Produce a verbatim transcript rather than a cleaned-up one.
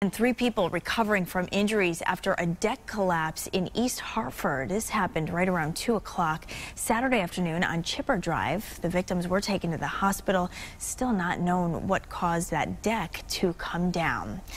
And three people recovering from injuries after a deck collapse in East Hartford. This happened right around two o'clock Saturday afternoon on Chipper Drive. The victims were taken to the hospital. Still not known what caused that deck to come down.